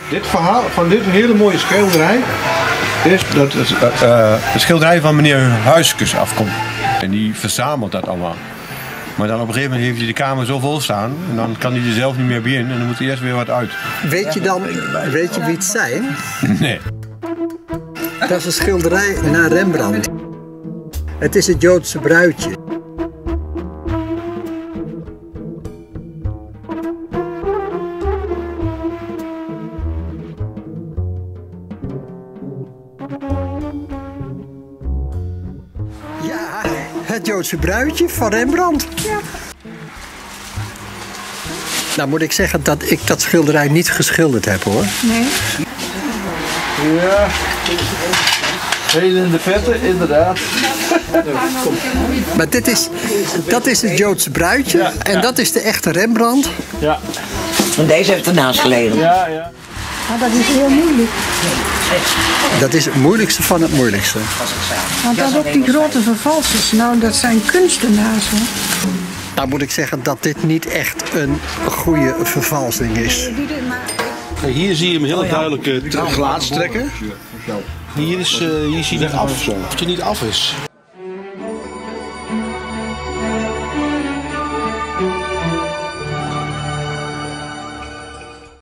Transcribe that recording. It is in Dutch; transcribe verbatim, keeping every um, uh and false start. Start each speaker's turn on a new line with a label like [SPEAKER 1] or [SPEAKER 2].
[SPEAKER 1] Dit verhaal van dit hele mooie schilderij is dat het uh, uh, de schilderij van meneer Huiskus afkomt. En die verzamelt dat allemaal. Maar dan op een gegeven moment heeft hij de kamer zo vol staan en dan kan hij er zelf niet meer bij in en dan moet er eerst weer wat uit.
[SPEAKER 2] Weet je dan, weet je wie het zijn?
[SPEAKER 1] Nee.
[SPEAKER 2] Dat is een schilderij naar Rembrandt. Het is het Joodse bruidje. Ja, het Joodse bruidje van Rembrandt. Ja. Nou moet ik zeggen dat ik dat schilderij niet geschilderd heb hoor.
[SPEAKER 3] Nee.
[SPEAKER 4] Ja, heel in de vette, inderdaad.
[SPEAKER 2] Maar dit is, dat is het Joodse bruidje ja, en ja. Dat is de echte Rembrandt.
[SPEAKER 4] Ja.
[SPEAKER 5] En deze heeft ernaast gelegen.
[SPEAKER 4] Ja, ja.
[SPEAKER 3] Maar dat is heel moeilijk.
[SPEAKER 2] Dat is het moeilijkste van het moeilijkste.
[SPEAKER 3] Want dat ook die grote vervalsers, nou dat zijn kunstenaars hoor.
[SPEAKER 2] Nou moet ik zeggen dat dit niet echt een goede vervalsing is.
[SPEAKER 6] Hier zie je hem heel duidelijk uh, gelaatstrekken. Hier, is, uh, hier zie je niet af, of hij niet af is.